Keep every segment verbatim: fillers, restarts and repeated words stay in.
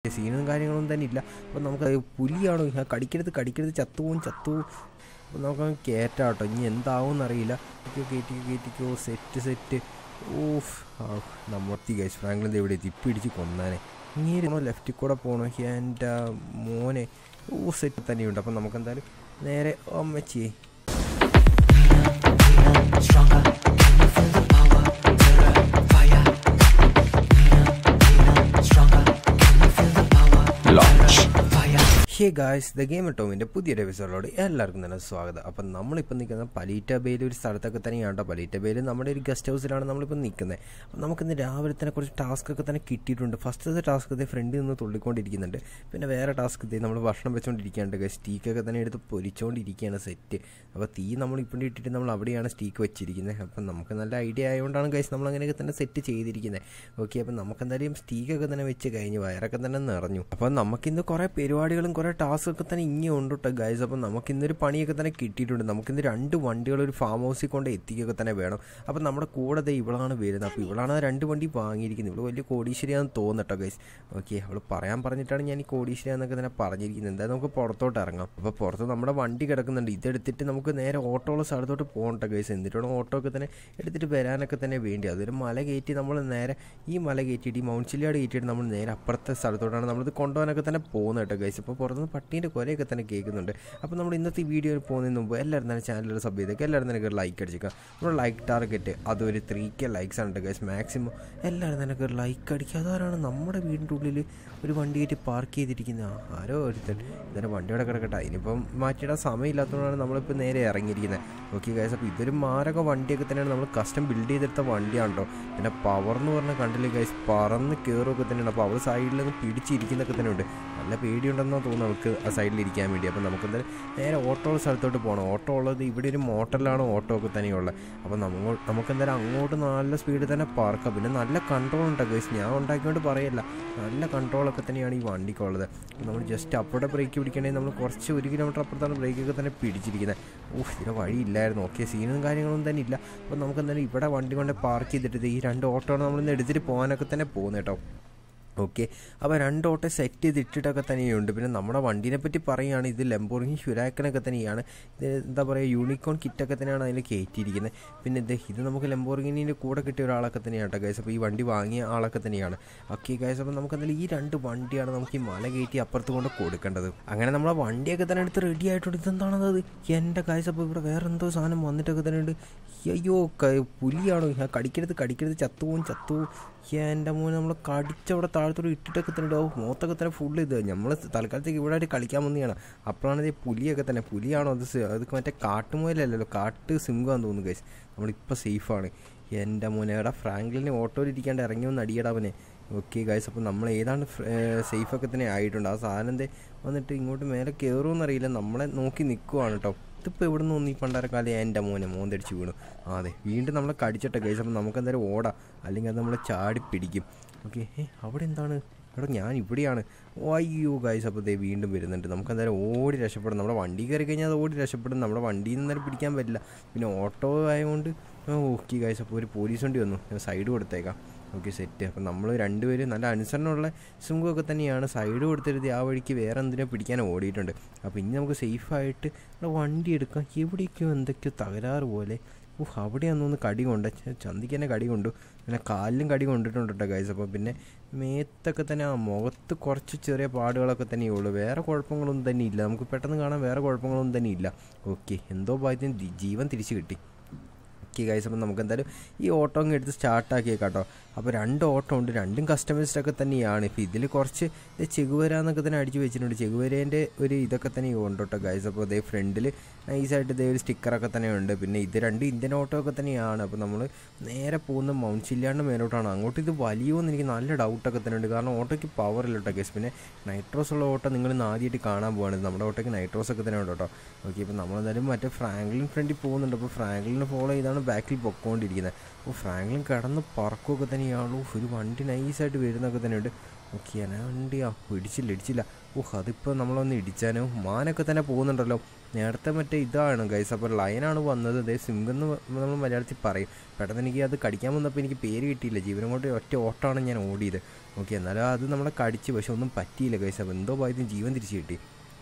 Okay സീനും കാര്യങ്ങളൊന്നും തന്നെ ഇല്ല. അപ്പോൾ നമുക്ക് പുലിയാണോ കടിക്കരുത് കടിക്കരുത് ചത്തുപോകും ചത്തുപോകും. അപ്പോൾ നമുക്ക് കയറ്റാം കേട്ടോ. ഇനി എന്താവും എന്നറിയില്ല. ഓക്കെ കയറ്റിക്കോ കയറ്റിക്കോ സെറ്റ് സെറ്റ്. ഓഫ് നമ്മത്തി ഗൈസ് ഫ്രാങ്ക്ലിൻ എവിടെ എത്തി പിടിച്ച് കൊന്നാനെ. ഇങ്ങനെ ലെഫ്റ്റിൽ കൂടെ പോകണോ എൻ്റെ മോനെ. ഓ സെറ്റ് തന്നെയുണ്ട്. അപ്പം നമുക്കെന്തായാലും നേരെ അമ്മച്ചിയെ ഹേ ഗായ്സ് ദ ഗെയിം ടോമിൻ്റെ പുതിയൊരു എപ്പിസോഡിലോട് എല്ലാവർക്കും തന്നെ സ്വാഗതം. അപ്പം നമ്മളിപ്പോൾ നിൽക്കുന്നത് പലീറ്റ ബേയിൽ ഒരു സ്ഥലത്തൊക്കെ തന്നെയാണ് കേട്ടോ. പലീറ്റ ബേയിൽ നമ്മുടെ ഒരു ഗസ്റ്റ് ഹൗസിലാണ് നമ്മളിപ്പോൾ നിൽക്കുന്നത്. അപ്പം നമുക്കിന്ന് രാവിലെ തന്നെ കുറച്ച് ടാസ്ക് ഒക്കെ തന്നെ കിട്ടിയിട്ടുണ്ട്. ഫസ്റ്റത്തെ ടാസ്ക് ഇതേ ഫ്രണ്ടിൽ നിന്ന് തുള്ളിക്കൊണ്ടിരിക്കുന്നുണ്ട്. പിന്നെ വേറെ ടാസ്ക് ഇതേ നമ്മൾ ഭക്ഷണം വെച്ചുകൊണ്ടിരിക്കുകയാണ് ഗൈസ്. സ്റ്റീക്കൊക്കെ തന്നെ എടുത്ത് പൊരിച്ചുകൊണ്ടിരിക്കുകയാണ് സെറ്റ്. അപ്പോൾ തീ നമ്മൾ ഇപ്പം ഇട്ടിട്ട് നമ്മൾ അവിടെയാണ് സ്റ്റീക്ക് വെച്ചിരിക്കുന്നത്. അപ്പം നമുക്ക് നല്ല ഐഡിയ ആയതുകൊണ്ടാണ് ഗൈസ് നമ്മൾ അങ്ങനെയൊക്കെ തന്നെ സെറ്റ് ചെയ്തിരിക്കുന്നത്. ഓക്കെ അപ്പം നമുക്കെന്തായാലും സ്റ്റീക്കൊക്കെ തന്നെ വെച്ച് കഴിഞ്ഞ് വയറൊക്കെ തന്നെ നിറഞ്ഞു. അപ്പം നമുക്കിന്ന് കുറേ പരിപാടികളും കുറേ ടാസ്ക് ഒക്കെ തന്നെ ഇങ്ങനെ ഉണ്ട് കേട്ടോ ഗൈസ്. അപ്പം നമുക്കിന്നൊരു പണിയൊക്കെ തന്നെ കിട്ടിയിട്ടുണ്ട്. നമുക്കിന്ന് രണ്ട് വണ്ടികൾ ഒരു ഫാം ഹൗസിൽ കൊണ്ട് എത്തിക്കൊക്കെ തന്നെ വേണം. അപ്പം നമ്മുടെ കൂടെ ദേ ഇവളാണ് വരുന്നത്. അപ്പോൾ ഇവളാണ് രണ്ട് വണ്ടി വാങ്ങിയിരിക്കുന്നത്. ഇവൾ വലിയ കോടീശ്വരിയാണെന്ന് തോന്നട്ടോ ഗൈസ്. ഓക്കെ അവൾ പറയാൻ പറഞ്ഞിട്ടാണ് ഞാൻ ഈ കോടീശ്വരിയാന്നൊക്കെ തന്നെ പറഞ്ഞിരിക്കുന്നത്. എന്തായാലും നമുക്ക് പുറത്തോട്ട് ഇറങ്ങാം. അപ്പോൾ പുറത്ത് നമ്മുടെ വണ്ടി കിടക്കുന്നുണ്ട്. ഇതെടുത്തിട്ട് നമുക്ക് നേരെ ഓട്ടോ ഉള്ള സ്ഥലത്തോട്ട് പോകണ്ട ഗൈസ്. എന്നിട്ടാണ് ഓട്ടോ ഒക്കെ തന്നെ എടുത്തിട്ട് വരാനൊക്കെ തന്നെ വേണ്ടി. അതൊരു മല കയറ്റി നമ്മൾ നേരെ ഈ മല കയറ്റിയിട്ട് ഈ മൗണ്ട് ചില്ലിയാട് കയറ്റിയിട്ട് നമ്മൾ നേരെ അപ്പുറത്തെ സ്ഥലത്തോട്ടാണ് നമ്മളിത് കൊണ്ടുപോകാനൊക്കെ തന്നെ പോകുന്നത് കേട്ടോ ഗൈസ്. ഇപ്പോൾ പുറത്തുനിന്ന് പട്ടീൻ്റെ കുറേയൊക്കെ തന്നെ കേൾക്കുന്നുണ്ട്. അപ്പോൾ നമ്മൾ ഇന്നത്തെ വീഡിയോയിൽ പോകുന്നതിന് മുമ്പ് എല്ലാവരും തന്നെ ചാനലിൽ സബ് ചെയ്തേക്കുക. എല്ലാവരും തന്നെ ഒരു ലൈക്ക് അടിച്ചേക്കുക. നമ്മുടെ ലൈക്ക് ടാർഗറ്റ് അതൊരു ത്രീ കെ ലൈക്സ് ആണ് ഗൈസ് മാക്സിമം. എല്ലാവരും തന്നെ ഒരു ലൈക്ക് അടിക്കുക. അതാരാണ് നമ്മുടെ വീടിൻ്റെ ഉള്ളിൽ ഒരു വണ്ടി കയറ്റി പാർക്ക് ചെയ്തിരിക്കുന്ന ആരോ ഒരുത്തൻ. ഇതിൻ്റെ വണ്ടിയോടെ കിടക്കട്ടെ. അതിനിപ്പം മാറ്റിയിടാൻ സമയമില്ലാത്തതുകൊണ്ടാണ് നമ്മളിപ്പോൾ നേരെ ഇറങ്ങിയിരിക്കുന്നത്. ഓക്കെ ഗൈസ് അപ്പോൾ ഇതൊരു മാരക വണ്ടിയൊക്കെ തന്നെയാണ്. നമ്മൾ കസ്റ്റം ബിൽഡ് ചെയ്തെടുത്ത വണ്ടിയാണ് കേട്ടോ. പിന്നെ പവർ എന്ന് പറഞ്ഞ കണ്ടില്ലേ ഗൈസ് പറന്ന് കയറുമൊക്കെ തന്നെയാണ്. അപ്പോൾ അവൾ സൈഡിൽ നിന്ന് പിടിച്ചിരിക്കുന്നൊക്കെ തന്നെ ഉണ്ട്. നല്ല പേടിയുണ്ടെന്നാണ് തോന്നുന്നു നമുക്ക് ആ സൈഡിലിരിക്കാൻ വേണ്ടി. അപ്പോൾ നമുക്ക് എന്തായാലും നേരെ ഓട്ടോ ഉള്ള സ്ഥലത്തോട്ട് പോകണം. ഓട്ടോ ഉള്ളത് ഇവിടെ ഒരു മോട്ടറിലാണ് ഓട്ടോ ഒക്കെ തന്നെയുള്ളത്. അപ്പോൾ നമ്മൾ നമുക്കെന്തായാലും അങ്ങോട്ട് നല്ല സ്പീഡിൽ തന്നെ പാർക്കാം. പിന്നെ നല്ല കൺട്രോൾ ഉണ്ട് ഗൈസ്. ഞാൻ ഉണ്ടാക്കിക്കൊണ്ട് പറയല്ല, നല്ല കൺട്രോളൊക്കെ തന്നെയാണ് ഈ വണ്ടിക്കുള്ളത്. നമ്മൾ ജസ്റ്റ് അപ്പോഴെ ബ്രേക്ക് പിടിക്കണമെങ്കിൽ നമ്മൾ കുറച്ച് ഒരു കിലോമീറ്റർ അപ്പുറത്താണ് ബ്രേക്കൊക്കെ തന്നെ പിടിച്ചിരിക്കുന്നത്. ഓഹ് ഇതിന് വഴിയില്ലായിരുന്നു. ഓക്കെ സീനും കാര്യങ്ങളൊന്നും തന്നെ ഇല്ല. അപ്പോൾ നമുക്കെന്തായാലും ഇവിടെ വണ്ടി കൊണ്ട് പാർക്ക് ചെയ്തിട്ട് ഈ രണ്ട് ഓട്ടോയാണ് നമ്മളിന്ന് എടുത്തിട്ട് പോകാനൊക്കെ തന്നെ പോകുന്നത് കേട്ടോ. ഓക്കെ അപ്പോൾ രണ്ട് ഓട്ടോ സെറ്റ് ചെയ്തിട്ടിട്ടൊക്കെ തന്നെയുണ്ട്. പിന്നെ നമ്മുടെ വണ്ടീനെ പറ്റി പറയുകയാണ് ഇത് ലംബോർഗിനി ഹുറാക്കനൊക്കെ തന്നെയാണ്. ഇത് എന്താ പറയുക യൂണിക്കോൺ കിറ്റൊക്കെ തന്നെയാണ് അതിൽ കയറ്റിയിരിക്കുന്നത്. പിന്നെ ഇത് ഇത് നമുക്ക് ലംബോർഗിനിൻ്റെ കൂടെ കിട്ടിയ ഒരാളൊക്കെ തന്നെയാണ് കേട്ടോ ഗൈസ്. അപ്പോൾ ഈ വണ്ടി വാങ്ങിയ ആളൊക്കെ തന്നെയാണ്. ഓക്കെ ഗൈസ് അപ്പോൾ നമുക്ക് എന്തായാലും ഈ രണ്ട് വണ്ടിയാണ് നമുക്ക് ഈ മല കയറ്റി അപ്പുറത്ത് കൊണ്ട് കൊടുക്കേണ്ടത്. അങ്ങനെ നമ്മളെ വണ്ടിയൊക്കെ തന്നെ എടുത്ത് റെഡി ആയിട്ടുണ്ട്. ഇതെന്താണത് എൻ്റെ ഗൈസ്. അപ്പോൾ ഇവിടെ വേറെ എന്തോ സാധനം വന്നിട്ടൊക്കെ തന്നെ ഉണ്ട്. അയ്യോ പുലിയാണോ കടിക്കരുത് കടിക്കരുത് ചത്തുപോകും ചത്തുപോകും. എൻ്റെ മോനെ നമ്മൾ കടിച്ചവിടെ താഴത്തോട് ഇട്ടിട്ടൊക്കെ തന്നെ ഉണ്ടാവും. മുഖത്തൊക്കെ തന്നെ ഫുള്ള് ഇത് നമ്മൾ തൽക്കാലത്തേക്ക് ഇവിടെ ആയിട്ട് കളിക്കാൻ വന്നതാണ്. അപ്പോഴാണ് ഇത് പുലിയൊക്കെ തന്നെ. പുലിയാണോ അത് അത് മറ്റേ കാട്ടുമുയലല്ലല്ലോ കാട്ട് സിംഹമാണെന്ന് തോന്നുന്നു ഗൈസ്. നമ്മളിപ്പോൾ സേഫാണ്. എൻ്റെ മോനെ എടാ ഫ്രാങ്ക്ലിനെ ഓട്ടോയിൽ ഇരിക്കാണ്ട് ഇറങ്ങി വന്ന് അടിയടാവനെ. ഓക്കെ ഗൈസ് അപ്പോൾ നമ്മൾ ഏതാണ്ട് സേഫൊക്കെ തന്നെ ആയിട്ടുണ്ട്. ആ സാധനം എന്തേ വന്നിട്ട് ഇങ്ങോട്ട് മേലെ കയറുമെന്നറിയില്ല. നമ്മളെ നോക്കി നിൽക്കുവാണ് കേട്ടോ. ഇതിപ്പോൾ എവിടെ നിന്ന് ഒന്നും ഈ പണ്ടാരക്കാലം എൻ്റെ മോനെ മോന്തടിച്ച് വീണു. ആ അതെ വീണ്ടും നമ്മളെ കടിച്ചിട്ട ഗൈസ്. അപ്പോൾ നമുക്ക് എന്തായാലും ഓടാം, അല്ലെങ്കിൽ അത് നമ്മളെ ചാടി പിടിക്കും. ഓക്കെ ഏ അവിടെ എന്താണ് എടാ ഞാൻ ഇവിടെയാണ്. അയ്യോ ഗൈസ് അപ്പോൾ ദേ വീണ്ടും വരുന്നുണ്ട്. നമുക്ക് എന്തായാലും ഓടി രക്ഷപ്പെടും. നമ്മുടെ വണ്ടി കയറി കഴിഞ്ഞാൽ അത് ഓടി രക്ഷപ്പെടും. നമ്മുടെ വണ്ടിയിൽ നിന്ന് തന്നെ പിടിക്കാൻ പറ്റില്ല. പിന്നെ ഓട്ടോ ആയതുകൊണ്ട് ഓക്കെ ഗൈസ് അപ്പോൾ ഒരു പോലീസ് വണ്ടി വന്നു. ഞാൻ സൈഡ് കൊടുത്തേക്കാം. Okay set. അപ്പം നമ്മൾ രണ്ടുപേരും നല്ല അനുസരണമുള്ള സിംഹമൊക്കെ തന്നെയാണ്. സൈഡ് കൊടുത്തിരുത് ആ വഴിക്ക് വേറെ എന്തിനോ പിടിക്കാൻ ഓടിയിട്ടുണ്ട്. അപ്പോൾ ഇനി നമുക്ക് സേഫായിട്ട് വണ്ടി എടുക്കാം. എവിടേക്കോ എന്തൊക്കെയോ തകരാറ് പോലെ. ഓഹ് അവിടെയാണെന്നൊന്ന് കടി കൊണ്ട് ചന്തിക്ക് തന്നെ കടി കൊണ്ടു. പിന്നെ കാലിലും കടി കൊണ്ടിട്ടുണ്ട് കേട്ടോ ഗൈസ്. അപ്പോൾ പിന്നെ മേത്തൊക്കെ തന്നെ ആ മുഖത്ത് കുറച്ച് ചെറിയ പാടുകളൊക്കെ തന്നെയേ ഉള്ളൂ. വേറെ കുഴപ്പങ്ങളൊന്നും തന്നെ ഇല്ല. നമുക്ക് പെട്ടെന്ന് കാണാൻ വേറെ കുഴപ്പങ്ങളൊന്നും തന്നെ ഇല്ല. ഓക്കെ എന്തോ ഭാഗ്യത്തിന് ജീവൻ തിരിച്ച് കിട്ടി. ഓക്കെ ഗൈസ് അപ്പോൾ നമുക്ക് എന്തായാലും ഈ ഓട്ടോ അങ്ങ് എടുത്ത് സ്റ്റാർട്ടാക്കിയേക്കാം കേട്ടോ. അപ്പോൾ രണ്ട് ഓട്ടോ ഉണ്ട്, രണ്ടും കസ്റ്റമൈസ്ഡൊക്കെ തന്നെയാണ്. ഇപ്പോൾ ഇതിൽ കുറച്ച് ചെകുവര എന്നൊക്കെ തന്നെ അടിച്ച് വെച്ചിട്ടുണ്ട്. ചെകുവരേൻ്റെ ഒരു ഇതൊക്കെ തന്നെ ഉണ്ട് കേട്ടോ ഗൈസ്. അപ്പോൾ അതേ ഫ്രണ്ടിൽ നൈസായിട്ട് ഇതേ ഒരു സ്റ്റിക്കറൊക്കെ തന്നെ ഉണ്ട്. പിന്നെ ഇത് രണ്ട് ഇന്ത്യൻ ഓട്ടോ ഒക്കെ തന്നെയാണ്. അപ്പോൾ നമ്മൾ നേരെ പോകുന്ന മൗണ്ട് ചില്ലിയാടിൻ്റെ മേലോട്ടാണ്. അങ്ങോട്ട് ഇത് വലിയോന്ന് എനിക്ക് നല്ല ഡൗട്ടൊക്കെ തന്നെ ഉണ്ട്. കാരണം ഓട്ടോയ്ക്ക് പവർ ഇല്ല കേട്ടോ ഗൈസ്. പിന്നെ നൈട്രോസ് ഉള്ള ഓട്ടോ നിങ്ങൾ ഇന്ന് ആദ്യമായിട്ട് കാണാൻ പോവാണ്. നമ്മുടെ ഓട്ടോയ്ക്ക് നൈട്രോസ് ഒക്കെ തന്നെ ഉണ്ട് കേട്ടോ. ഓക്കെ ഇപ്പോൾ നമ്മളെന്തായാലും മറ്റേ ഫ്രാങ്ക്ലിൻ ഫ്രണ്ടിൽ പോകുന്നുണ്ട്. അപ്പോൾ ഫ്രാങ്ക്ലിനെ ഫോളോ ചെയ്താണ് ബാക്കിൽ പൊക്കോണ്ടിരിക്കുന്നത്. അപ്പോൾ ഫ്രാങ്ക്ലിൻ കിടന്ന് പറക്കുകയൊക്കെ തന്നെയാണ്. ഒരു വണ്ടി നൈസായിട്ട് വരുന്നൊക്കെ തന്നെയുണ്ട്. ഓക്കെ ഞാൻ വണ്ടിയാ ഇടിച്ചില്ല ഇടിച്ചില്ല ഓഹ് അതിപ്പോൾ നമ്മളൊന്ന് ഇടിച്ചാനോ മാനൊക്കെ തന്നെ പോകുന്നുണ്ടല്ലോ. നേരത്തെ മറ്റേ ഇതാണ് ഗൈസ്. അപ്പോൾ ലയനാണ് വന്നത്. അതേ സിംഗെന്ന് നമ്മൾ മലയാളത്തിൽ പറയും. പെട്ടെന്ന് എനിക്ക് അത് കടിക്കാൻ വന്നപ്പോൾ എനിക്ക് പേര് കിട്ടിയില്ല. ജീവനം കൊണ്ട് ഒറ്റ ഓട്ടമാണ് ഞാൻ ഓടിയത്. ഓക്കെ എന്നാലും അത് നമ്മളെ കടിച്ച് പക്ഷെ ഒന്നും പറ്റിയില്ല ഗൈസ്. അപ്പോൾ എന്തോ ഭാഗ്യത്തിന് ജീവൻ തിരിച്ച് കിട്ടി.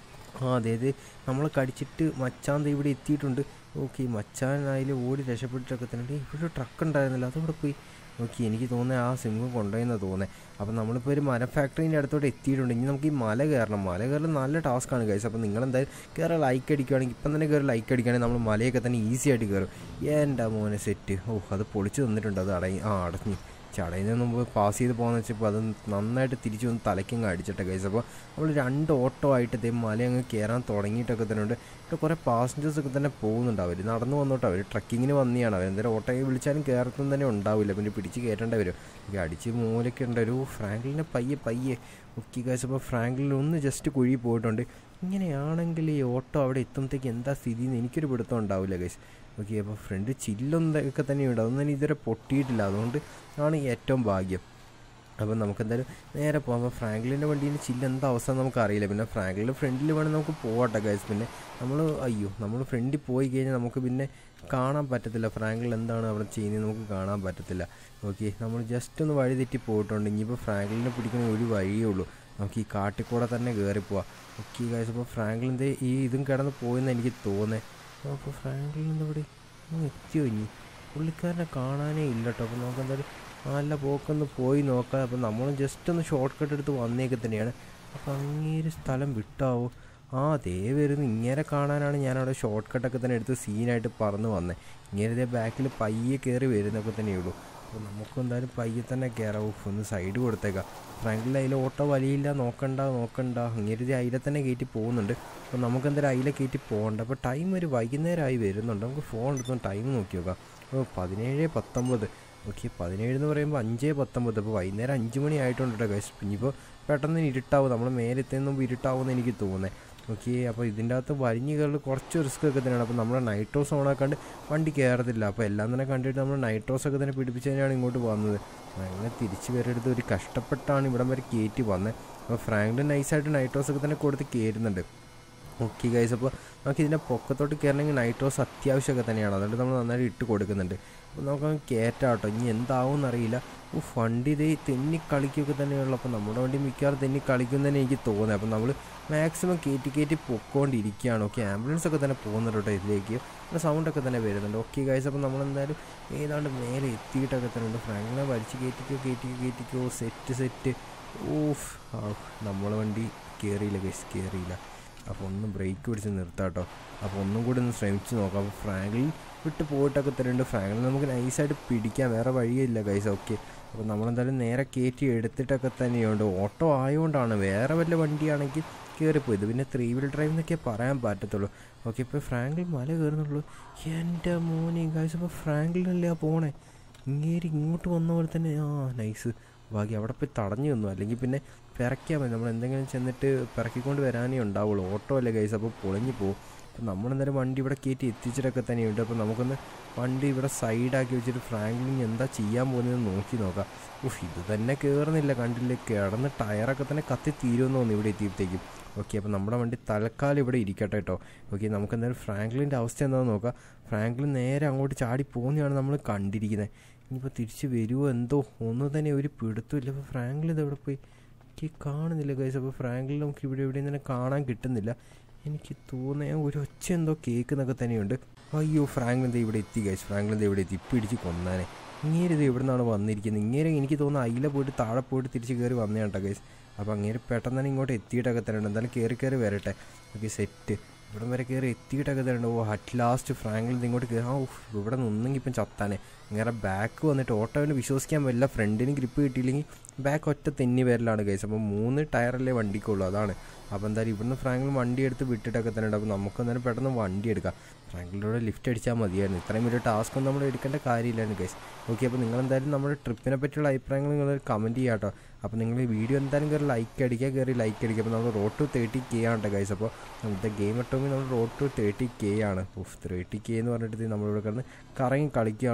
ആ അതായത് നമ്മൾ കടിച്ചിട്ട് മച്ചാൻ ഇവിടെ എത്തിയിട്ടുണ്ട്. ഓക്കെ മച്ചാൻ അതിൽ ഓടി രക്ഷപ്പെട്ടിട്ടൊക്കെ തന്നെ ഇവിടെ ട്രക്ക് ഉണ്ടായിരുന്നില്ല അതവിടെ പോയി. ഓക്കെ എനിക്ക് തോന്നുന്നത് ആ സിംഹം കൊണ്ടുപോയെന്ന് തോന്നുന്നത്. അപ്പോൾ നമ്മളിപ്പോൾ ഒരു മല ഫാക്ടറീൻ്റെ അടുത്തോട്ട് എത്തിയിട്ടുണ്ട്. ഇനി നമുക്ക് ഈ മല കയറണം. മല കയറൽ നല്ല ടാസ്ക്കാണ് ഗൈസ്. അപ്പോൾ നിങ്ങളെന്തായാലും കയറി ലൈക്ക് അടിക്കുകയാണെങ്കിൽ ഇപ്പം തന്നെ കയറി ലൈക്ക് അടിക്കുകയാണെങ്കിൽ നമ്മൾ മലയൊക്കെ തന്നെ ഈസി ആയിട്ട് കയറും. എൻ്റെ മോനെ സെറ്റ്. ഓ അത് പൊളിച്ച് തന്നിട്ടുണ്ട്. അത് അടങ്ങി ആ അടഞ്ഞു ചടയിൽ മുമ്പ് പാസ് ചെയ്ത് പോകുന്ന വെച്ചപ്പോൾ അത് നന്നായിട്ട് തിരിച്ചു വന്ന് തലയ്ക്കങ്ങ് അടിച്ചിട്ട് ഗൈസ്. അപ്പോൾ നമ്മൾ രണ്ട് ഓട്ടോ ആയിട്ട് ഇതേ മല അങ്ങ് കയറാൻ തുടങ്ങിയിട്ടൊക്കെ തന്നെ ഉണ്ട്. ഇവിടെ കുറേ പാസഞ്ചേഴ്സൊക്കെ തന്നെ പോകുന്നുണ്ട്. അവർ നടന്നു വന്നോട്ട് അവർ ട്രക്കിങ്ങിന് വന്നിയാണ്. അവർ എന്തായാലും ഓട്ടോയെ വിളിച്ചാലും കയറത്തും തന്നെ ഉണ്ടാവില്ല. പിന്നെ പിടിച്ച് കയറ്റേണ്ടി വരും. അടിച്ച് മൂലൊക്കെ ഉണ്ട്. ഒരു ഫ്രാങ്ക്ലിനെ പയ്യെ പയ്യെ ഓക്കെ ഗൈസ്. അപ്പോൾ ഫ്രാങ്ക്ലിൻ ഒന്ന് ജസ്റ്റ് കുഴി പോയിട്ടുണ്ട്. ഇങ്ങനെയാണെങ്കിൽ ഈ ഓട്ടോ അവിടെ എത്തുമ്പോഴത്തേക്ക് എന്താ സ്ഥിതി എന്ന് എനിക്കൊരു പിടുത്തം ഉണ്ടാവില്ല ഗൈസ്. ഓക്കെ അപ്പോൾ ഫ്രണ്ട് ചില്ലൊന്നൊക്കെ തന്നെയുണ്ട്. അതൊന്നും തന്നെ ഇതുവരെ പൊട്ടിയിട്ടില്ല. അതുകൊണ്ട് ആണ് ഏറ്റവും ഭാഗ്യം. അപ്പം നമുക്കെന്തായാലും നേരെ പോകാം. അപ്പോൾ ഫ്രാങ്ക്ലിൻ്റെ വണ്ടീൻ്റെ ചില്ല് എന്താ അവസ്ഥ നമുക്കറിയില്ല. പിന്നെ ഫ്രാങ്ക്ലിൻ്റെ ഫ്രണ്ടിൽ വേണം നമുക്ക് പോകട്ടെ ഗൈസ്. പിന്നെ നമ്മൾ അയ്യോ നമ്മൾ ഫ്രണ്ടിൽ പോയി കഴിഞ്ഞാൽ നമുക്ക് പിന്നെ കാണാൻ പറ്റത്തില്ല. ഫ്രാങ്ക്ലിൻ എന്താണ് അവിടെ ചെയ്യുന്നത് നമുക്ക് കാണാൻ പറ്റത്തില്ല. ഓക്കെ നമ്മൾ ജസ്റ്റ് ഒന്ന് വഴി തെറ്റി പോയിട്ടുണ്ട്. ഇനിയിപ്പോൾ ഫ്രാങ്ക്ലിനെ പിടിക്കുന്ന ഒരു വഴിയേ ഉള്ളൂ. നമുക്ക് ഈ കാട്ടിക്കൂടെ തന്നെ കയറി പോവാം. ഓക്കെ ഗൈസ് അപ്പോൾ ഫ്രാങ്ക്ലിൻ്റെ ഈ ഇതും കിടന്ന് പോയെന്ന് എനിക്ക് തോന്നുന്നത്. അപ്പോൾ ഫ്രാങ്ക്ലിൻ ഇവിടെ എത്തിയോ ഇനി പുള്ളിക്കാരനെ കാണാനേ ഇല്ല കേട്ടോ. അപ്പോൾ നമുക്ക് എന്തായാലും നല്ല പോക്കൊന്ന് പോയി നോക്കാം. അപ്പോൾ നമ്മളും ജസ്റ്റ് ഒന്ന് ഷോർട്ട് കട്ട് എടുത്ത് വന്നേക്കെ തന്നെയാണ്. അപ്പോൾ അങ്ങേര് സ്ഥലം വിട്ടാവോ? ആ അതേ വരുന്നു. ഇങ്ങനെ കാണാനാണ് ഞാനവിടെ ഷോർട്ട് കട്ടൊക്കെ തന്നെ എടുത്ത് സീനായിട്ട് പറന്ന് വന്നത്. ഇങ്ങനെ ഇതേ ബാക്കിൽ പയ്യെ കയറി വരുന്നൊക്കെ തന്നെയുള്ളൂ. അപ്പോൾ നമുക്കെന്തായാലും പയ്യെ തന്നെ കയറാവും. ഒന്ന് സൈഡ് കൊടുത്തേക്കാം. ഫ്രാങ്ക്ലിൻ അതിൽ ഓട്ടോ വലിയില്ല. നോക്കണ്ട നോക്കണ്ട അങ്ങേരുതി അതിലെ തന്നെ കയറ്റി പോകുന്നുണ്ട്. അപ്പോൾ നമുക്കെന്തായാലും അതിലെ കയറ്റി പോകണ്ട. അപ്പോൾ ടൈം ഒരു വൈകുന്നേരമായി വരുന്നുണ്ട്. നമുക്ക് ഫോൺ എടുത്തൊന്ന് ടൈം നോക്കി നോക്കാം. അപ്പോൾ പതിനേഴ് പത്തൊമ്പത് ഓക്കെ പതിനേഴ് എന്ന് പറയുമ്പോൾ അഞ്ച് പത്തൊമ്പത്. അപ്പോൾ വൈകുന്നേരം അഞ്ച് മണി ആയിട്ടുണ്ട് കേട്ടോ ഗൈസ്. ഇനിയിപ്പോൾ പെട്ടെന്ന് ഇരുട്ടാവും. നമ്മൾ മേലെ എത്തുന്ന മുമ്പ് ഇരുട്ടാവുമെന്ന് എനിക്ക് തോന്നുന്നത്. ഓക്കെ അപ്പോൾ ഇതിൻ്റെ അകത്ത് വലിഞ്ഞ് കയറി കുറച്ച് റിസ്ക് ഒക്കെ തന്നെയാണ്. അപ്പോൾ നമ്മൾ നൈട്രോസ് ഓണാക്കാണ്ട് വണ്ടി കയറത്തില്ല. അപ്പോൾ എല്ലാം തന്നെ കണ്ടിട്ട് നമ്മൾ നൈട്രോസൊക്കെ തന്നെ പിടിപ്പിച്ച് തന്നെയാണ് ഇങ്ങോട്ട് വന്നത്. അങ്ങനെ തിരിച്ച് വരെടുത്ത് ഒരു കഷ്ടപ്പെട്ടാണ് ഇവിടം വരെ കയറ്റി വന്നത്. അപ്പോൾ ഫ്രാങ്ക്ലിൻ നൈസായിട്ട് നൈട്രോസൊക്കെ തന്നെ കൊടുത്ത് കയറുന്നുണ്ട്. ഓക്കെ ഗൈസ് അപ്പോൾ നമുക്ക് ഇതിൻ്റെ പൊക്കത്തോട്ട് കയറണമെങ്കിൽ നൈട്രോസ് അത്യാവശ്യമൊക്കെ തന്നെയാണ്. അതുകൊണ്ട് നമ്മൾ നന്നായിട്ട് ഇട്ട് കൊടുക്കുന്നുണ്ട്. അപ്പോൾ നമുക്കങ്ങ് കയറ്റാം കേട്ടോ. ഇനി എന്താവും എന്നറിയില്ല. ഓ വണ്ടി ഇതേ തെന്നി കളിക്കുകയൊക്കെ തന്നെയുള്ളൂ. അപ്പോൾ നമ്മുടെ വണ്ടി മിക്കവാറും തെന്നി കളിക്കും തന്നെ എനിക്ക് തോന്നുന്നത്. അപ്പോൾ നമ്മൾ മാക്സിമം കയറ്റി കയറ്റി പൊക്കോണ്ടിരിക്കുകയാണ്. ഓക്കെ ആംബുലൻസ് ഒക്കെ തന്നെ പോകുന്നുണ്ട് കേട്ടോ ഇതിലേക്ക്. അപ്പോൾ സൗണ്ടൊക്കെ തന്നെ വരുന്നുണ്ട്. ഓക്കെ ഗൈസ് അപ്പോൾ നമ്മളെന്തായാലും ഏതാണ്ട് മേലെ എത്തിയിട്ടൊക്കെ തന്നെ ഉണ്ട്. ഫ്രാങ്ക്ലിനെ വലിച്ച് കയറ്റിക്കോ കയറ്റിക്കോ കയറ്റിക്കോ സെറ്റ് സെറ്റ്. ഓഫ് നമ്മളെ വണ്ടി കയറിയില്ല ഗൈസ് കയറിയില്ല. അപ്പോൾ ഒന്ന് ബ്രേക്ക് പിടിച്ച് നിർത്താം കേട്ടോ. അപ്പോൾ ഒന്നും കൂടി ഒന്ന് ശ്രമിച്ച് നോക്കാം. അപ്പോൾ ഫ്രാങ്ക്ലിൻ വിട്ട് പോയിട്ടൊക്കെ തരുന്നുണ്ട്. ഫ്രാങ്ക്ലിൻ നമുക്ക് നൈസായിട്ട് പിടിക്കാം. വേറെ വഴിയില്ല ഗൈസ്. ഓക്കെ അപ്പോൾ നമ്മളെന്തായാലും നേരെ കയറ്റി എടുത്തിട്ടൊക്കെ തന്നെയുണ്ട്. ഓട്ടോ ആയതുകൊണ്ടാണ്. വേറെ വല്ല വണ്ടിയാണെങ്കിൽ കയറിപ്പോയത്. പിന്നെ ത്രീ വീൽ ഡ്രൈവ് എന്നൊക്കെ പറയാൻ പറ്റത്തുള്ളൂ. ഓക്കെ ഇപ്പോൾ ഫ്രാങ്ക്ലിൻ മല കയറുന്നുള്ളൂ. എൻ്റെ മോനെ ഗൈസ് അപ്പോൾ ഫ്രാങ്ക്ലിനല്ലേ ആ പോണേ. ഇങ്ങേരി ഇങ്ങോട്ട് വന്ന പോലെ തന്നെ. ആ നൈസ് ബാക്കി അവിടെ പോയി തടഞ്ഞു നിന്നു. അല്ലെങ്കിൽ പിന്നെ പിറക്കിയാൽ മതി. നമ്മൾ എന്തെങ്കിലും ചെന്നിട്ട് പിറക്കിക്കൊണ്ട് വരാനേ ഉണ്ടാവുള്ളൂ. ഓട്ടോ അല്ലേ ഗൈസ് അപ്പോൾ പൊളിഞ്ഞു പോകും. അപ്പോൾ നമ്മളെന്തായാലും വണ്ടി ഇവിടെ കയറ്റി എത്തിച്ചിട്ടൊക്കെ തന്നെയുണ്ട്. അപ്പോൾ നമുക്കൊന്ന് വണ്ടി ഇവിടെ സൈഡാക്കി വെച്ചിട്ട് ഫ്രാങ്ക്ലിൻ എന്താ ചെയ്യാൻ പോകുന്നതെന്ന് നോക്കി നോക്കാം. ഉഫ് ഇത് തന്നെ കയറുന്നില്ല കണ്ടില്ലേ. കിടന്ന് ടയറൊക്കെ തന്നെ കത്തി തീരുമെന്ന് തോന്നുന്നു ഇവിടെ എത്തിയപ്പോഴത്തേക്കും. ഓക്കെ അപ്പോൾ നമ്മുടെ വണ്ടി തൽക്കാലം ഇവിടെ ഇരിക്കട്ടെ കേട്ടോ. ഓക്കെ നമുക്ക് എന്തായാലും ഫ്രാങ്ക്ലിൻ്റെ അവസ്ഥ എന്താണെന്ന് നോക്കാം. ഫ്രാങ്ക്ലിൻ നേരെ അങ്ങോട്ട് ചാടി പോകുന്നതാണ് നമ്മൾ കണ്ടിരിക്കുന്നത്. ഇനിയിപ്പോൾ തിരിച്ച് വരുമോ എന്തോ ഒന്നും തന്നെ ഒരു പിടുത്തമില്ല. അപ്പോൾ ഫ്രാങ്ക്ലിൻ ഇതെവിടെ പോയി എനിക്ക് കാണുന്നില്ല ഗൈസ്. അപ്പോൾ ഫ്രാങ്ക്ലിൻ നമുക്ക് ഇവിടെ എവിടെയും തന്നെ കാണാൻ കിട്ടുന്നില്ല. എനിക്ക് തോന്നിയ ഒരു ഒച്ച എന്തോ കേൾക്കുന്നൊക്കെ തന്നെയുണ്ട്. അയ്യോ ഫ്രാങ്ക്ലിൻ ദേ ഇവിടെ എത്തി ഗൈസ്. ഫ്രാങ്ക്ലിൻ ദേ ഇവിടെ എത്തി. ഇപ്പം ഇടിച്ച് കൊന്നാനെ. ഇങ്ങേര് ഇത് എവിടെ നിന്നാണ് വന്നിരിക്കുന്നത്. ഇങ്ങേരെ എനിക്ക് തോന്നുന്നു അയില പോയിട്ട് താഴെ പോയിട്ട് തിരിച്ച് കയറി വന്നതാണ് കേട്ടോ ഗൈസ്. അപ്പോൾ അങ്ങേര് പെട്ടെന്ന് തന്നെ ഇങ്ങോട്ട് എത്തിയിട്ടൊക്കെ തന്നെയുണ്ട്. എന്തായാലും കയറി കയറി വരട്ടെ. ഓക്കെ സെറ്റ് ഇവിടം വരെ കയറി എത്തിയിട്ടൊക്കെ തരുന്നുണ്ട്. ഓ അറ്റ് ലാസ്റ്റ് ഫ്രാങ്ക്ലിൻ ഇങ്ങോട്ട് കയറി. ആ ഇവിടെ നിന്നെങ്കിൽ ഇപ്പം ചത്താനെ. ഇങ്ങനെ ബാക്ക് വന്നിട്ട് ഓട്ടോവിന് വിശ്വസിക്കാൻ പറ്റില്ല. ഫ്രണ്ടിന് ഗ്രിപ്പ് കിട്ടിയില്ലെങ്കിൽ ബാക്ക് ഒറ്റ തെന്നി വരലാണ് ഗൈസ്. അപ്പോൾ മൂന്ന് ടയറല്ലേ വണ്ടിക്കുള്ളൂ അതാണ്. അപ്പോൾ എന്തായാലും ഇവിടുന്ന് ഫ്രാങ്ക്ലിൻ വണ്ടി എടുത്ത് വിട്ടിട്ടൊക്കെ തന്നെ ഉണ്ട്. അപ്പോൾ നമുക്ക് എന്തായാലും പെട്ടെന്ന് വണ്ടി എടുക്കാം. ഫ്രാങ്ക്ലിനോട് ലിഫ്റ്റ് അടിച്ചാൽ മതിയായിരുന്നു. ഇത്രയും വലിയ ടാസ്ക് ഒന്നും നമ്മൾ എടുക്കേണ്ട കാര്യമില്ലായിരുന്നു ഗൈസ്. ഓക്കെ അപ്പോൾ നിങ്ങളെന്തായാലും നമ്മുടെ ട്രിപ്പിനെ പറ്റിയുള്ള അഭിപ്രായങ്ങൾ നിങ്ങൾ കമൻറ്റ് ചെയ്യാം കേട്ടോ. അപ്പോൾ നിങ്ങൾ ഈ വീഡിയോ എന്തായാലും കയറി ലൈക്ക് അടിക്കുക കയറി ലൈക്ക് അടിക്കുക. അപ്പോൾ നമ്മൾ റോഡ് ടു തേർട്ടി കെ ആണ് കേട്ടോ ഗൈസ്. അപ്പോൾ നമ്മുടെ ഗെയിം അറ്റോമിൽ നമ്മൾ റോഡ് ടു തേർട്ടി കെ ആണ്. ഓഫ് തേർട്ടി കെ എന്ന് പറഞ്ഞിട്ട് നമ്മളിവിടെ കിടന്ന് കറങ്ങി കളിക്കുകയാണല്ലോ. ഇപ്പോൾ ഇനി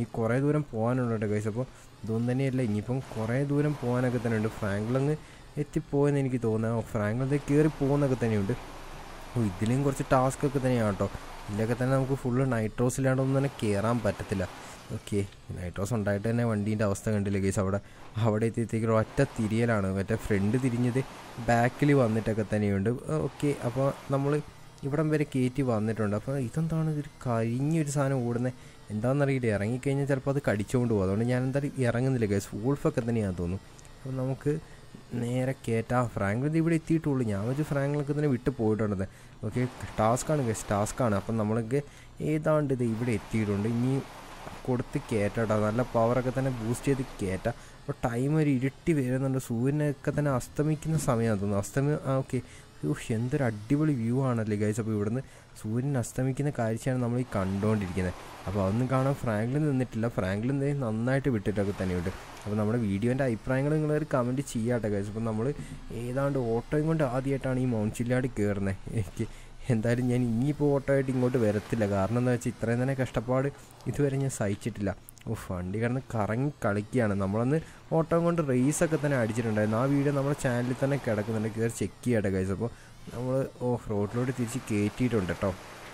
ഇനി കുറേ ദൂരം പോകാനുണ്ട് കേട്ടോ ഗൈസ്. അപ്പോൾ ഇതൊന്നും തന്നെയല്ല, ഇനിയിപ്പം കുറേ ദൂരം പോകാനൊക്കെ തന്നെ ഉണ്ട്. ഫ്രാങ്ക്ലങ്ങ് എത്തിപ്പോയെന്ന് എനിക്ക് തോന്നുന്നത്. ഫ്രാങ്ക്ലത് കയറി പോകുന്നൊക്കെ തന്നെയുണ്ട്. ഓ ഇതിലും കുറച്ച് ടാസ്ക് ഒക്കെ തന്നെയാണ് കേട്ടോ. ഇതിലൊക്കെ തന്നെ നമുക്ക് ഫുള്ള് നൈട്രോസ് ഇല്ലാണ്ടൊന്നും തന്നെ കയറാൻ പറ്റത്തില്ല. ഓക്കെ, നൈട്രോസ് ഉണ്ടായിട്ട് തന്നെ വണ്ടീൻ്റെ അവസ്ഥ കണ്ടില്ല ഗൈസ്. അവിടെ അവിടെ എത്തിയത്തേക്ക് ഒറ്റ തിരിയലാണ്, മറ്റേ ഫ്രണ്ട് തിരിഞ്ഞത് ബാക്കിൽ വന്നിട്ടൊക്കെ തന്നെയുണ്ട്. ഓക്കെ, അപ്പോൾ നമ്മൾ ഇവിടം വരെ കയറ്റി വന്നിട്ടുണ്ട്. അപ്പോൾ ഇതെന്താണ് ഇതൊരു കഴിഞ്ഞൊരു സാധനം ഓടുന്നത് എന്താണെന്നറിയില്ല. ഇറങ്ങിക്കഴിഞ്ഞാൽ ചിലപ്പോൾ അത് കടിച്ചുകൊണ്ട് പോകും. അതുകൊണ്ട് ഞാൻ എന്തായാലും ഇറങ്ങുന്നില്ല ഗൈസ്. വൂൾഫൊക്കെ തന്നെയാണെന്ന് തോന്നുന്നു. അപ്പോൾ നമുക്ക് നേരെ കയറ്റാം. ഫ്രാങ്ക്ലിൻ ഇവിടെ എത്തിയിട്ടുള്ളൂ. ഞാൻ വെച്ച് ഫ്രാങ്ക്ലിനൊക്കെ തന്നെ വിട്ട് പോയിട്ടുണ്ടെന്ന്. Okay, ടാസ്ക്കാണ് guys, ടാസ്ക്കാണ്. അപ്പം നമ്മളൊക്കെ ഏതാണ്ട് ഇത് ഇവിടെ എത്തിയിട്ടുണ്ട്. ഇനി കൊടുത്ത് കയറ്റാട്ടോ, നല്ല പവറൊക്കെ തന്നെ ബൂസ്റ്റ് ചെയ്ത് കയറ്റാം. അപ്പോൾ ടൈം ഒരു ഇരുട്ടി വരുന്നുണ്ട്. സൂര്യനൊക്കെ തന്നെ അസ്തമിക്കുന്ന സമയമാണ് തോന്നുന്നു. അസ്തമയം ആ ഓക്കെ. ഊഹ് എന്തൊരു അടിപൊളി വ്യൂ ആണല്ലേ ഗൈസ്. അപ്പോൾ ഇവിടുന്ന് സൂര്യൻ അസ്തമിക്കുന്ന കാഴ്ചയാണ് നമ്മൾ ഈ കണ്ടുകൊണ്ടിരിക്കുന്നത്. അപ്പോൾ അതൊന്നും കാണാൻ ഫ്രാങ്ക്ലിൻ നിന്നിട്ടില്ല. ഫ്രാങ്ക്ലിൻ നന്നായിട്ട് വിട്ടിട്ടൊക്കെ തന്നെയുണ്ട്. അപ്പോൾ നമ്മുടെ വീഡിയോൻ്റെ അഭിപ്രായങ്ങൾ നിങ്ങളൊരു കമൻറ്റ് ചെയ്യാട്ടെ ഗൈസ്. അപ്പോൾ നമ്മൾ ഏതാണ്ട് ഓട്ടോയും കൊണ്ട് ആദ്യമായിട്ടാണ് ഈ മൗണ്ട് ചില്ലിയാഡ് കയറുന്നത്. എനിക്ക് എന്തായാലും ഞാൻ ഇനിയിപ്പോൾ ഓട്ടോ ആയിട്ട് ഇങ്ങോട്ട് വരത്തില്ല. കാരണം എന്താ വെച്ചാൽ ഇത്രയും തന്നെ കഷ്ടപ്പാട് ഇതുവരെ ഞാൻ സഹിച്ചിട്ടില്ല. ഓഹ് വണ്ടി കിടന്ന് കറങ്ങി കളിക്കുകയാണ്. നമ്മളന്ന് ഓട്ടോ കൊണ്ട് റേസൊക്കെ തന്നെ അടിച്ചിട്ടുണ്ടായിരുന്നു. ആ വീഡിയോ നമ്മുടെ ചാനലിൽ തന്നെ കിടക്കുന്നുണ്ട്, കയറി ചെക്ക് ചെയ്യട്ടെ ഗൈസ്. അപ്പോൾ നമ്മൾ ഓ റോഡിലോട്ട് തിരിച്ച് കയറ്റിയിട്ടുണ്ട് കേട്ടോ.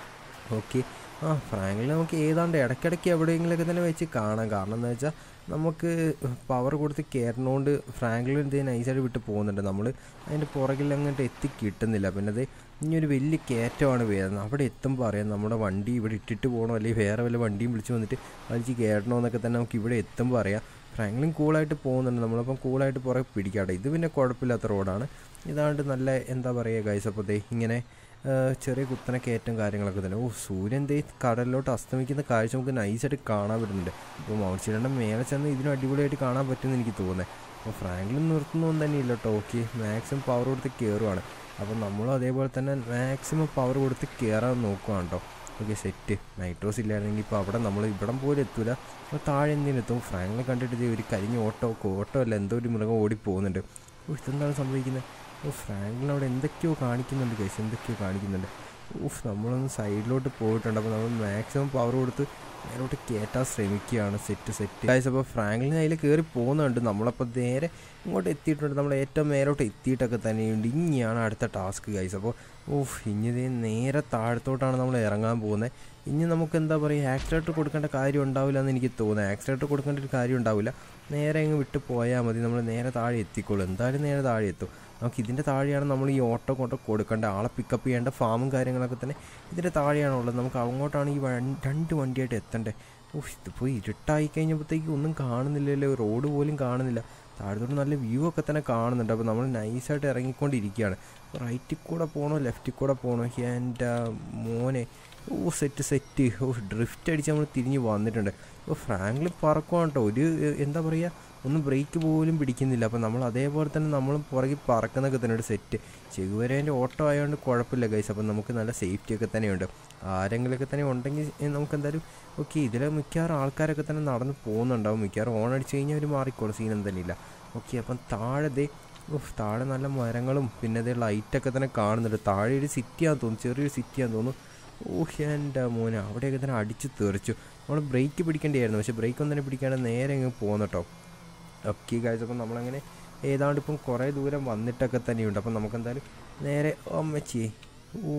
ഓക്കെ, ആ ഫ്രാങ്ക്ലിൻ നമുക്ക് ഏതാണ്ട് ഇടയ്ക്കിടയ്ക്ക് എവിടെയെങ്കിലുമൊക്കെ തന്നെ വെച്ച് കാണാം. കാരണം എന്താ വെച്ചാൽ നമുക്ക് പവർ കൊടുത്ത് കയറണോണ്ട് ഫ്രാങ്ക്ലിൻ എന്ത് നൈസായിട്ട് വിട്ട് പോകുന്നുണ്ട്. നമ്മൾ അതിൻ്റെ പുറകിൽ അങ്ങോട്ട് എത്തി കിട്ടുന്നില്ല. പിന്നെ അത് ഇനിയൊരു വലിയ കയറ്റമാണ് വരുന്നത്. അവിടെ എത്തുമ്പോൾ അറിയാം നമ്മുടെ വണ്ടി ഇവിടെ ഇട്ടിട്ട് പോകണോ അല്ലെങ്കിൽ വേറെ വല്ല വണ്ടിയും വിളിച്ച് വന്നിട്ട് വലിച്ച് കയറണോ എന്നൊക്കെ തന്നെ നമുക്ക് ഇവിടെ എത്തുമ്പോൾ അറിയാം. ഫ്രാങ്ക്ലിൻ കൂളായിട്ട് പോകുന്നുണ്ട്. നമ്മളപ്പം കൂളായിട്ട് പുറകെ പിടിക്കാട്ടെ. ഇത് പിന്നെ കുഴപ്പമില്ലാത്ത റോഡാണ്. ഇതാണ്ട് നല്ല എന്താ പറയുക ഗൈസ്. അപ്പോൾ ദേ ഇങ്ങനെ ചെറിയ കുത്തനെ കയറ്റം കാര്യങ്ങളൊക്കെ തന്നെ. ഓ സൂര്യൻ ദേ കടലിലോട്ട് അസ്തമിക്കുന്ന കാഴ്ച നമുക്ക് നൈസായിട്ട് കാണാൻ പറ്റുന്നുണ്ട്. അപ്പോൾ മൗണ്ട് ചില്ലിയാഡിൻ്റെ മേലെ ചെന്ന് ഇതിനും അടിപൊളിയായിട്ട് കാണാൻ പറ്റുമെന്ന് എനിക്ക് തോന്നുന്നത്. അപ്പോൾ ഫ്രാങ്ക്ലിൻ നിർത്തുന്നൊന്നും തന്നെയില്ല കേട്ടോ. ഓക്കെ, മാക്സിമം പവർ കൊടുത്ത് കയറുവാണ്. അപ്പോൾ നമ്മളും അതേപോലെ തന്നെ മാക്സിമം പവർ കൊടുത്ത് കയറാൻ നോക്കുകയാണ് കേട്ടോ. Okay set. നൈട്രോസ് ഇല്ലായിരുന്നെങ്കിൽ ഇപ്പോൾ അവിടെ നമ്മൾ ഇവിടം പോലും എത്തൂല. അപ്പോൾ താഴെ എന്തിനും എത്തും. ഫ്രാങ്ക്ലിനെ കണ്ടിട്ട് ഒരു കരിഞ്ഞ ഓട്ടോ ഓട്ടോ അല്ല എന്തോ ഒരു മൃഗം ഓടി പോകുന്നുണ്ട്. ഓ ഇതെന്താണ് സംഭവിക്കുന്നത്. ഓ ഫ്രാങ്ക്ലിൻ അവിടെ എന്തൊക്കെയോ കാണിക്കുന്നുണ്ട് ഗൈസ്, എന്തൊക്കെയോ കാണിക്കുന്നുണ്ട്. ഓഫ് നമ്മളൊന്ന് സൈഡിലോട്ട് പോയിട്ടുണ്ട്. അപ്പോൾ നമ്മൾ മാക്സിമം പവർ കൊടുത്ത് നേരോട്ട് കയറ്റാൻ ശ്രമിക്കുകയാണ്. Set set guys. അപ്പോൾ ഫ്രാങ്ക്ലിൻ അതിൽ കയറി പോകുന്നുണ്ട്. നമ്മളപ്പോൾ നേരെ ഇങ്ങോട്ട് എത്തിയിട്ടുണ്ട്. നമ്മൾ ഏറ്റവും മേലോട്ട് എത്തിയിട്ടൊക്കെ തന്നെയുണ്ട്. ഇനിയാണ് അടുത്ത ടാസ്ക് ഗൈസ്. അപ്പോൾ ഓഫ് ഇനി നേരെ താഴത്തോട്ടാണ് നമ്മൾ ഇറങ്ങാൻ പോകുന്നത്. ഇനി നമുക്ക് എന്താ പറയുക ആക്സിലേറ്റർ കൊടുക്കേണ്ട കാര്യം ഉണ്ടാവില്ല എന്ന് എനിക്ക് തോന്നുന്നത്. ആക്സിലേറ്റർ കൊടുക്കേണ്ട ഒരു കാര്യം ഉണ്ടാവില്ല. നേരെ അങ്ങ് വിട്ട് പോയാൽ മതി. നമ്മൾ നേരെ താഴെ എത്തിക്കോളും. എന്തായാലും നേരെ താഴെ എത്തും. നമുക്ക് ഇതിൻ്റെ താഴെയാണ് നമ്മൾ ഈ ഓട്ടോ കൊണ്ട് കൊടുക്കേണ്ട. ആളെ പിക്കപ്പ് ചെയ്യേണ്ട ഫാമും കാര്യങ്ങളൊക്കെ തന്നെ ഇതിൻ്റെ താഴെയാണുള്ളത്. നമുക്ക് അങ്ങോട്ടാണ് ഈ രണ്ട് വണ്ടിയായിട്ട് എത്തേണ്ടത്. ഓ ഇതിപ്പോൾ ഇരുട്ടായി കഴിഞ്ഞപ്പോഴത്തേക്ക് ഒന്നും കാണുന്നില്ലല്ലോ, റോഡ് പോലും കാണുന്നില്ല. താഴത്തോട്ട് നല്ല വ്യൂ ഒക്കെ തന്നെ കാണുന്നുണ്ട്. അപ്പോൾ നമ്മൾ നൈസായിട്ട് ഇറങ്ങിക്കൊണ്ടിരിക്കുകയാണ്. റൈറ്റിൽ കൂടെ പോകണോ ലെഫ്റ്റിൽ കൂടെ പോകണോ എൻ്റെ മോനെ. ഓ സെറ്റ് സെറ്റ്. ഓ ഡ്രിഫ്റ്റ് അടിച്ച് നമ്മൾ തിരിഞ്ഞ് വന്നിട്ടുണ്ട്. അപ്പോൾ ഫ്രാങ്ക്ലിൻ പറക്കുവാണ് കേട്ടോ. ഒരു എന്താ പറയുക ഒന്നും ബ്രേക്ക് പോലും പിടിക്കുന്നില്ല. അപ്പോൾ നമ്മൾ അതേപോലെ തന്നെ നമ്മളും പുറകിൽ പറക്കുന്നൊക്കെ തന്നെ ഒരു സെറ്റ്. ചെകുവരേൻ്റെ ഓട്ടോ ആയതുകൊണ്ട് കുഴപ്പമില്ല ഗൈസ്. അപ്പോൾ നമുക്ക് നല്ല സേഫ്റ്റി ഒക്കെ തന്നെയുണ്ട്. ആരെങ്കിലുമൊക്കെ തന്നെ ഉണ്ടെങ്കിൽ നമുക്ക് എന്തായാലും ഓക്കെ. ഇതിൽ മിക്കവാറും ആൾക്കാരൊക്കെ തന്നെ നടന്ന് പോകുന്നുണ്ടാവും. മിക്കവാറും ഓൺ അടിച്ച് കഴിഞ്ഞാൽ അവർ മാറിക്കോളും, സീനൊന്നും തന്നെ ഇല്ല. ഓക്കെ, അപ്പം താഴെ ദേ താഴെ നല്ല മരങ്ങളും പിന്നെ അതേ ലൈറ്റൊക്കെ തന്നെ കാണുന്നുണ്ട്. താഴെ ഒരു സിറ്റിയാന്ന് തോന്നുന്നു, ചെറിയൊരു സിറ്റിയാന്ന് തോന്നുന്നു. ഓഹ് എൻ്റെ മോനെ അവിടെയൊക്കെ തന്നെ അടിച്ച് തെറിച്ചു. നമ്മൾ ബ്രേക്ക് പിടിക്കേണ്ടിയായിരുന്നു, പക്ഷേ ബ്രേക്കൊന്നും തന്നെ പിടിക്കാണ്ട് നേരെ അങ്ങ് പോകുന്നു കേട്ടോ. ഓക്കെ ഗൈസ്, അപ്പം നമ്മളങ്ങനെ ഏതാണ്ട് ഇപ്പം കുറേ ദൂരം വന്നിട്ടൊക്കെ തന്നെയുണ്ട്. അപ്പം നമുക്കെന്തായാലും നേരെ അമ്മച്ചി ഓ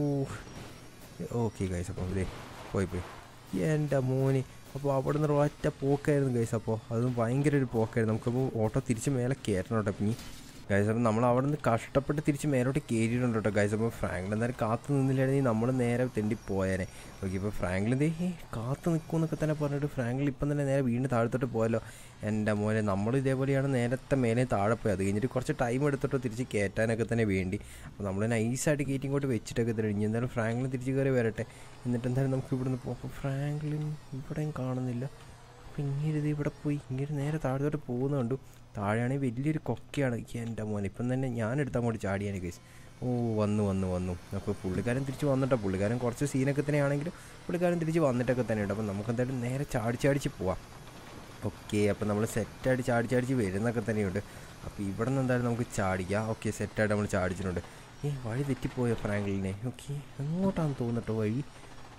ഓക്കെ ഗൈസ്. അപ്പം ഇതേ പോയി പോയി എൻ്റെ മോന്. അപ്പോൾ അവിടെ നിന്ന് ഒറ്റ പോക്കായിരുന്നു ഗൈസ്. അപ്പോൾ അതും ഭയങ്കര ഒരു പോക്കായിരുന്നു. നമുക്കപ്പോൾ ഓട്ടോ തിരിച്ച് മേലെ കയറ്റണം കേട്ടോ. പിന്നെ ഗൈസ് അപ്പം നമ്മൾ അവിടെ നിന്ന് കഷ്ടപ്പെട്ട് തിരിച്ച് മേലോട്ട് കയറിയിട്ടുണ്ട് കേട്ടോ ഗൈസ്. അപ്പോൾ ഫ്രാങ്ക്ലിൻ എന്തായാലും കാത്തു നിന്നില്ലായിരുന്നെങ്കിൽ നമ്മൾ നേരെ തെണ്ടി പോയേനെ. ഓക്കെ, ഇപ്പോൾ ഫ്രാങ്ക്ലിൻ ദേ കാത്തു നിൽക്കുമെന്നൊക്കെ തന്നെ പറഞ്ഞിട്ട് ഫ്രാങ്ക്ലിൻ ഇപ്പം തന്നെ നേരെ വീണ്ടും താഴത്തോട്ട് പോയല്ലോ. എൻ്റെ മോനെ നമ്മൾ ഇതേപോലെയാണ് നേരത്തെ മേലെ താഴെ പോയി. അത് കഴിഞ്ഞിട്ട് കുറച്ച് ടൈം എടുത്തിട്ടോ തിരിച്ച് കയറ്റാനൊക്കെ തന്നെ വേണ്ടി. അപ്പോൾ നമ്മൾ നൈസായിട്ട് കയറ്റി ഇങ്ങോട്ട് വെച്ചിട്ടൊക്കെ തന്നെ ഇനി എന്തായാലും ഫ്രാങ്ക്ലിൻ തിരിച്ച് കയറി വരട്ടെ. എന്നിട്ട് എന്തായാലും നമുക്ക് ഇവിടുന്ന് പോകും. അപ്പോൾ ഫ്രാങ്ക്ലിൻ ഇവിടെയും കാണുന്നില്ല. അപ്പോൾ ഇങ്ങനെ ഇത് ഇവിടെ പോയി ഇങ്ങനെ നേരെ താഴത്തോട്ട് പോകുന്ന കണ്ടു. താഴെയാണെങ്കിൽ വലിയൊരു കൊക്കയാണ്. എൻ്റെ മോനെ ഇപ്പം തന്നെ ഞാനെടുത്ത് അങ്ങോട്ട് ചാടിയാണ് ഗൈസ്. ഓ വന്നു വന്നു വന്നു അപ്പോൾ പുള്ളിക്കാരൻ തിരിച്ച് വന്നിട്ടോ. പുള്ളിക്കാരൻ കുറച്ച് സീനൊക്കെ തന്നെ ആണെങ്കിലും പുള്ളിക്കാരൻ തിരിച്ച് വന്നിട്ടൊക്കെ തന്നെയുണ്ട്. അപ്പോൾ നമുക്കെന്തായാലും നേരെ ചാടിച്ചടിച്ച് പോവാം. ഓക്കെ, അപ്പോൾ നമ്മൾ സെറ്റായിട്ട് ചാടിച്ചടിച്ച് വരുന്നൊക്കെ തന്നെയുണ്ട്. അപ്പോൾ ഇവിടെ നിന്ന് എന്തായാലും നമുക്ക് ചാടിക്കാം. ഓക്കെ, സെറ്റായിട്ട് നമ്മൾ ചാടിച്ചിട്ടുണ്ട്. ഏ വഴി തെറ്റിപ്പോയോ ഫ്രാങ്ക്ലിനെ. ഓക്കെ, എങ്ങോട്ടാണെന്ന് തോന്നിട്ടോ വഴി.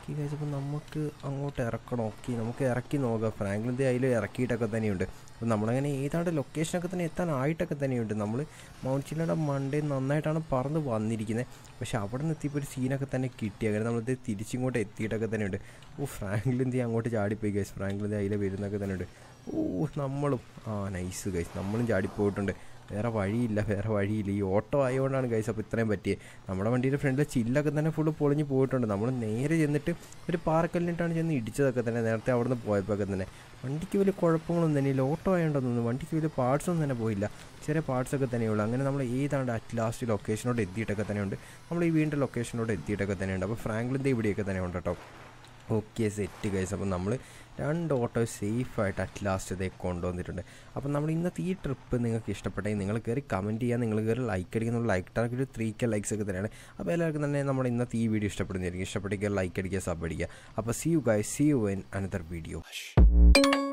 ഓക്കെ ഗൈസ്, അപ്പോൾ നമുക്ക് അങ്ങോട്ട് ഇറക്കണം. ഓക്കെ, നമുക്ക് ഇറക്കി നോക്കാം. ഫ്രാങ്ക്ലിൻ്റെ അതിൽ ഇറക്കിയിട്ടൊക്കെ തന്നെയുണ്ട്. അപ്പോൾ നമ്മളങ്ങനെ ഏതാണ്ട് ലൊക്കേഷനൊക്കെ തന്നെ എത്താനായിട്ടൊക്കെ തന്നെയുണ്ട്. നമ്മൾ മൗണ്ട് ചില്ലയുടെ മണ്ടേ നന്നായിട്ടാണ് പറന്ന് വന്നിരിക്കുന്നത്. പക്ഷേ അവിടെ നിന്ന് എത്തിയപ്പോൾ ഒരു സീനൊക്കെ തന്നെ കിട്ടി. അങ്ങനെ നമ്മളിത് തിരിച്ചിങ്ങോട്ട് എത്തിയിട്ടൊക്കെ തന്നെയുണ്ട്. ഓ, ഫ്രാങ്ക്ലിൻ്റെ അങ്ങോട്ട് ചാടിപ്പോയി ഗൈസ്. ഫ്രാങ്ക്ലിൻ്റെ അതിൽ വരുന്നൊക്കെ തന്നെയുണ്ട്. ഓ, നമ്മളും ആ നൈസ് ഗൈസ്, നമ്മളും ചാടിപ്പോയിട്ടുണ്ട്. വേറെ വഴിയില്ല, വേറെ വഴിയില്ല. ഈ ഓട്ടോ ആയതുകൊണ്ടാണ് ഗൈസ് അപ്പോൾ ഇത്രയും പറ്റിയത്. നമ്മുടെ വണ്ടിയുടെ ഫ്രണ്ടിലെ ചില്ലൊക്കെ തന്നെ ഫുള്ള് പൊളിഞ്ഞ് പോയിട്ടുണ്ട്. നമ്മൾ നേരെ ചെന്നിട്ട് ഒരു പാറക്കല്ലിട്ടാണ് ചെന്ന് ഇടിച്ചതൊക്കെ തന്നെ. നേരത്തെ അവിടെ നിന്ന് പോയപ്പോഴൊക്കെ തന്നെ വണ്ടിക്ക് വലിയ കുഴപ്പങ്ങളൊന്നും തന്നെ ഇല്ല. ഓട്ടോ ആയതുകൊണ്ടൊന്നും വണ്ടിക്ക് വലിയ പാർട്സൊന്നും തന്നെ പോയില്ല. ചെറിയ പാർട്സൊക്കെ തന്നെയുള്ളൂ. അങ്ങനെ നമ്മൾ ഏതാണ്ട് അറ്റ് ലാസ്റ്റ് ലൊക്കേഷനോട് എത്തിയിട്ടൊക്കെ തന്നെയുണ്ട്. നമ്മൾ ഈ വീണ്ടും ലൊക്കേഷനോട് എത്തിയിട്ടൊക്കെ തന്നെയുണ്ട്. അപ്പോൾ ഫ്രാങ്ക്ലിൻ്റെ ഇവിടെയൊക്കെ തന്നെ ഉണ്ട് കേട്ടോ. Okay, set guys. അപ്പം നമ്മൾ രണ്ട് ഓട്ടോ സേഫായിട്ട് അറ്റ് ലാസ്റ്റ് ഇതേ കൊണ്ടുവന്നിട്ടുണ്ട്. അപ്പം നമ്മൾ ഇന്നത്തെ ഈ ട്രിപ്പ് നിങ്ങൾക്ക് ഇഷ്ടപ്പെട്ടെങ്കിൽ നിങ്ങൾ കയറി കമൻറ്റ് ചെയ്യുക, നിങ്ങൾ കയറി ലൈക്ക് അടിക്കുന്ന ലൈക്ക് ടാർക്ക് ഒരു ത്രീ കെ ലൈക്സ് ഒക്കെ തന്നെയാണ്. അപ്പോൾ എല്ലാവർക്കും തന്നെ നമ്മുടെ ഇന്നത്തെ ഈ വീഡിയോ ഇഷ്ടപ്പെടുന്നതായിരിക്കും. ഇഷ്ടപ്പെട്ടെങ്കിൽ ലൈക്ക് അടിക്കുക, സബ് അടിക്കുക. അപ്പോൾ see you guys, see you in another video.